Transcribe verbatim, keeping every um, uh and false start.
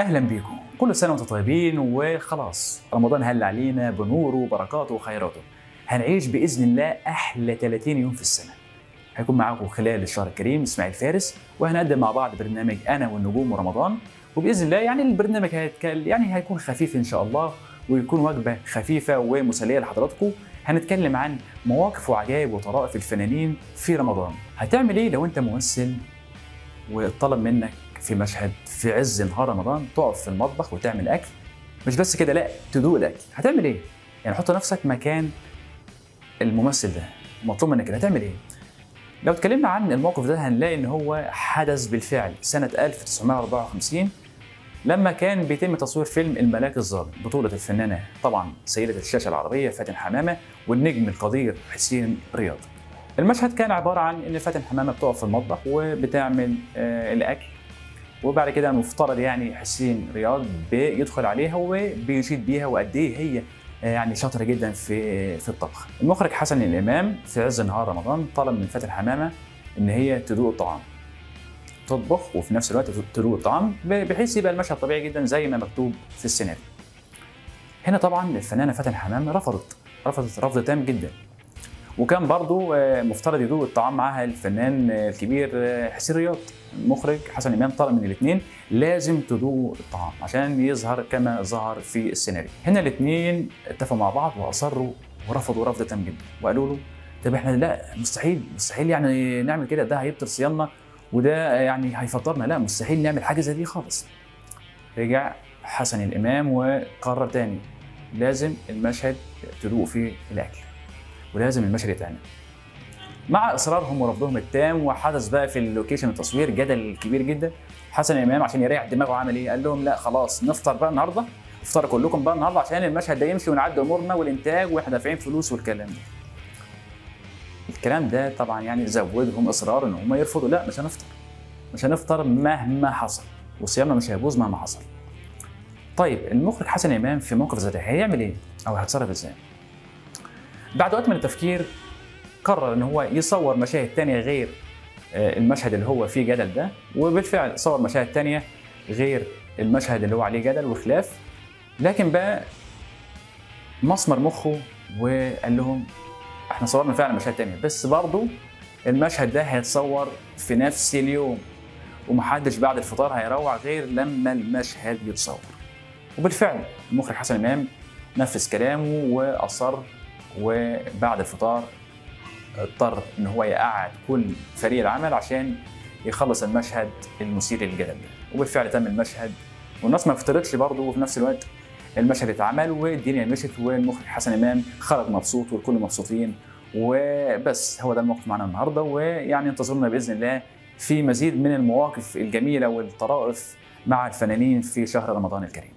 اهلا بيكم، كل سنه وانتم طيبين. وخلاص رمضان هل علينا بنوره وبركاته وخيراته. هنعيش باذن الله احلى ثلاثين يوم في السنه. هيكون معاكم خلال الشهر الكريم اسماعيل فارس، وهنقدم مع بعض برنامج انا والنجوم ورمضان. وباذن الله يعني البرنامج هيتكلم يعني هيكون خفيف ان شاء الله، ويكون وجبه خفيفه ومسليه لحضراتكم. هنتكلم عن مواقف وعجائب وطرائف الفنانين في رمضان. هتعمل ايه لو انت ممثل وطلب منك في مشهد في عز نهار رمضان تقف في المطبخ وتعمل اكل؟ مش بس كده، لا، تدوق الاكل. هتعمل ايه؟ يعني حط نفسك مكان الممثل ده، مطلوب منك كده، هتعمل ايه؟ لو اتكلمنا عن الموقف ده هنلاقي ان هو حدث بالفعل سنة ألف وتسعمائة وأربعة وخمسين، لما كان بيتم تصوير فيلم الملاك الظالم، بطولة الفنانة طبعا سيدة الشاشة العربية فاتن حمامة والنجم القدير حسين رياض. المشهد كان عبارة عن ان فاتن حمامة بتقف في المطبخ وبتعمل آه الاكل، وبعد كده المفترض يعني حسين رياض بيدخل عليها وبيشيد بيها وقد ايه هي يعني شاطره جدا في في الطبخ. المخرج حسن الامام في عز نهار رمضان طلب من فاتن حمامه ان هي تدوق الطعام، تطبخ وفي نفس الوقت تدوق الطعام، بحيث يبقى المشهد طبيعي جدا زي ما مكتوب في السيناريو. هنا طبعا الفنانه فاتن حمامه رفضت رفضت رفض تام جدا، وكان برضو مفترض يدوق الطعام معاها الفنان الكبير حسين رياض. المخرج حسن امام طلب من الاثنين لازم تدوق الطعام عشان يظهر كما ظهر في السيناريو. هنا الاثنين اتفقوا مع بعض واصروا ورفضوا رفض تام جدا، وقالوا له طب احنا لا، مستحيل مستحيل يعني نعمل كده، ده هيبطل صيامنا وده يعني هيفطرنا، لا مستحيل نعمل حاجه زي دي خالص. رجع حسن الامام وقرر تاني لازم المشهد تدوق فيه الاكل ولازم المشهد يتعمل. مع اصرارهم ورفضهم التام، وحدث بقى في اللوكيشن التصوير جدل كبير جدا. حسن الامام عشان يريح دماغه عمل ايه؟ قال لهم لا خلاص نفطر بقى النهارده، افطروا كلكم بقى النهارده عشان المشهد ده يمشي ونعدي امورنا والانتاج واحنا دافعين فلوس والكلام ده. الكلام ده طبعا يعني زودهم اصرار ان هم يرفضوا، لا مش هنفطر، مش هنفطر مهما حصل، وصيامنا مش هيبوظ مهما حصل. طيب المخرج حسن الامام في موقف زي ده هيعمل ايه؟ او هيتصرف ازاي؟ بعد وقت من التفكير قرر ان هو يصور مشاهد تانية غير المشهد اللي هو فيه جدل ده، وبالفعل صور مشاهد تانية غير المشهد اللي هو عليه جدل وخلاف، لكن بقى مسمر مخه وقال لهم احنا صورنا فعلا مشاهد تانية، بس برضه المشهد ده هيتصور في نفس اليوم ومحدش بعد الفطار هيروع غير لما المشهد يتصور. وبالفعل المخرج حسن امام نفذ كلامه واصر، وبعد الفطار اضطر ان هو يقعد كل فريق العمل عشان يخلص المشهد المثير للجدل ده. وبالفعل تم المشهد والناس ما فطرتش برضه، وفي نفس الوقت المشهد اتعمل والدنيا مشت والمخرج حسن امام خرج مبسوط والكل مبسوطين. وبس هو ده الموقف معنا النهارده، ويعني انتظرونا باذن الله في مزيد من المواقف الجميله والطرائف مع الفنانين في شهر رمضان الكريم.